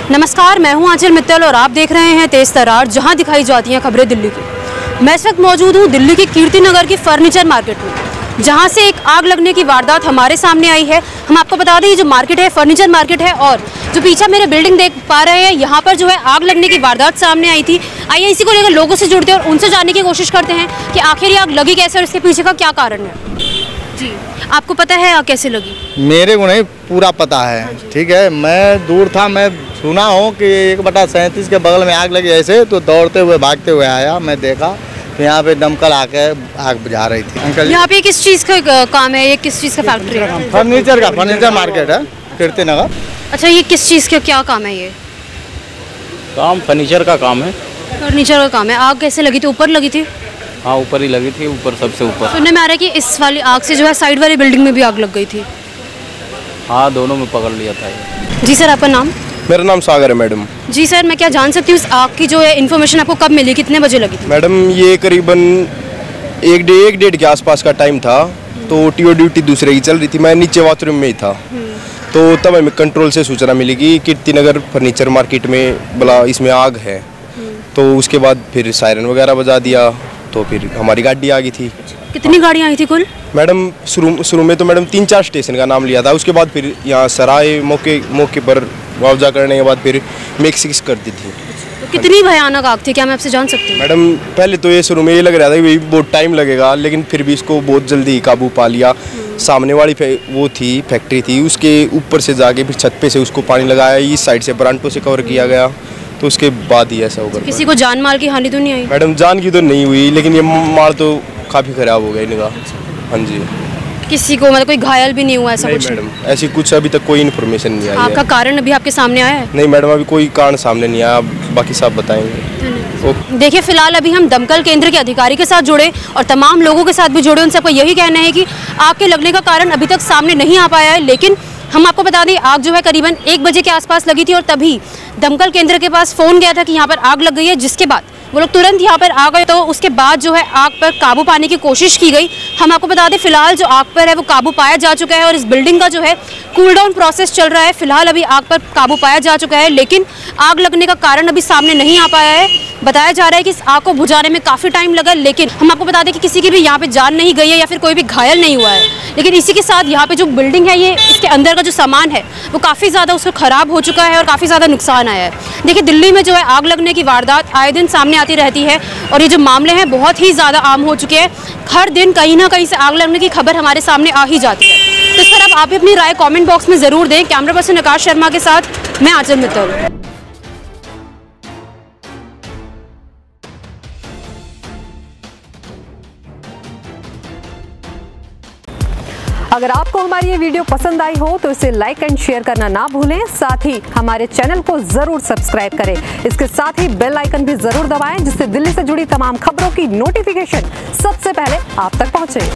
नमस्कार, मैं हूं आंचल मित्तल और आप देख रहे हैं तेज तरार, जहां दिखाई जाती हैं खबरें दिल्ली की। मैं इस वक्त मौजूद हूं दिल्ली के कीर्ति नगर की फर्नीचर मार्केट में, जहां से एक आग लगने की वारदात हमारे सामने आई है। हम आपको बता दें, ये जो मार्केट है फर्नीचर मार्केट है और जो पीछे मेरे बिल्डिंग देख पा रहे हैं, यहाँ पर जो है आग लगने की वारदात सामने आई थी। आइए इसी को लेकर लोगों से जुड़ते हैं और उनसे जानने की कोशिश करते हैं कि आखिर ये आग लगी कैसे और इसके पीछे का क्या कारण है। जी, आपको पता है आग कैसे लगी? मेरे को नहीं पूरा पता है। ठीक है, मैं दूर था, मैं सुना हूँ कि 1/37 के बगल में आग लगी ऐसे, तो दौड़ते हुए भागते हुए आया, मैं देखा तो यहाँ पे दमकल आके आग बुझा रही थी। अंकल, यहाँ पे किस चीज़ का काम है? ये किस चीज़ का फैक्ट्री है? फर्नीचर मार्केट है कीर्ति नगर। अच्छा, ये किस चीज़ का क्या काम है? ये काम फर्नीचर का काम है। फर्नीचर का काम है। आग कैसे लगी थी? ऊपर लगी थी? हाँ, ऊपर ही लगी थी, ऊपर सबसे ऊपर। सुनने में आ रहा है कि इस वाली आग से जो है साइड वाली बिल्डिंग में भी आग लग गई थी। हाँ, दोनों में पकड़ लिया था ये। जी सर, आपका नाम? मेरा नाम सागर है मैडम। जी सर, मैं क्या जान सकती हूँ इस आग की जो है इन्फॉर्मेशन आपको कब मिली, कितने बजे लगी थी? मैडम, ये करीबन एक डेढ़ के आसपास का टाइम था। तो टीओ ड्यूटी दूसरे की चल रही थी, मैं नीचे बाथरूम में ही था। तो तब हमें कंट्रोल से सूचना मिली कि कीर्ति नगर फर्नीचर मार्केट में बला इसमें आग है। तो उसके बाद फिर सायरन वगैरह बजा दिया, तो फिर हमारी गाड़ी आ गई थी। कितनी गाड़ियाँ आई थी कुल? मैडम शुरू में तो मैडम 3-4 स्टेशन का नाम लिया था, उसके बाद फिर यहाँ सराय मौके पर मुआवजा करने के बाद फिर मिक्स कर दी थी। तो कितनी भयानक आग थी, क्या मैं आपसे जान सकती हूँ? मैडम, पहले तो ये शुरू में ये लग रहा था कि बहुत टाइम लगेगा, लेकिन फिर भी इसको बहुत जल्दी काबू पा लिया। सामने वाली वो थी फैक्ट्री थी, उसके ऊपर से जाके फिर छत पे से उसको पानी लगाया, इस साइड से ब्रांटो से कवर किया गया, तो उसके बाद ही ऐसा होगा। किसी को जान माल की हानि तो नहीं आई? मैडम, जान की तो नहीं हुई, लेकिन ये माल तो काफ़ी ख़राब हो गया इनका। हाँ जी। किसी को मतलब कोई घायल भी नहीं हुआ ऐसा? नहीं कुछ मैडम, ऐसी कुछ अभी तक कोई इन्फॉर्मेशन नहीं आई है। आपका कारण अभी आपके सामने आया है? नहीं मैडम, अभी कोई कारण सामने नहीं आया, बाकी सब बताएंगे। देखिए, फिलहाल अभी हम दमकल केंद्र के अधिकारी के साथ जुड़े और तमाम लोगों के साथ भी जुड़े। उनसे आपको यही कहना है कि आग के लगने का कारण अभी तक सामने नहीं आ पाया है, लेकिन हम आपको बता दें आग जो है करीबन 1 बजे के आसपास लगी थी और तभी दमकल केंद्र के पास फ़ोन गया था कि यहाँ पर आग लग गई है, जिसके बाद वो लोग तुरंत यहाँ पर आ गए। तो उसके बाद जो है आग पर काबू पाने की कोशिश की गई। हम आपको बता दें फिलहाल जो आग पर है वो काबू पाया जा चुका है और इस बिल्डिंग का जो है कूल डाउन प्रोसेस चल रहा है। फिलहाल अभी आग पर काबू पाया जा चुका है, लेकिन आग लगने का कारण अभी सामने नहीं आ पाया है। बताया जा रहा है कि इस आग को बुझाने में काफ़ी टाइम लगा, लेकिन हम आपको बता दें कि किसी की भी यहाँ पे जान नहीं गई है या फिर कोई भी घायल नहीं हुआ है। लेकिन इसी के साथ यहाँ पे जो बिल्डिंग है, ये इसके अंदर का जो सामान है वो काफ़ी ज़्यादा उसको ख़राब हो चुका है और काफ़ी ज़्यादा नुकसान आया है। देखिए, दिल्ली में जो है आग लगने की वारदात आए दिन सामने आती रहती है और ये जो मामले हैं बहुत ही ज़्यादा आम हो चुके हैं। हर दिन कहीं ना कहीं से आग लगने की खबर हमारे सामने आ ही जाती है। तो इस पर अब आप भी अपनी राय कमेंट बॉक्स में ज़रूर दें। कैमरा पर्सन आकाश शर्मा के साथ मैं आंचल मित्तल। अगर आपको हमारी ये वीडियो पसंद आई हो तो इसे लाइक एंड शेयर करना ना भूलें। साथ ही हमारे चैनल को जरूर सब्सक्राइब करें। इसके साथ ही बेल आइकन भी जरूर दबाएं, जिससे दिल्ली से जुड़ी तमाम खबरों की नोटिफिकेशन सबसे पहले आप तक पहुंचे।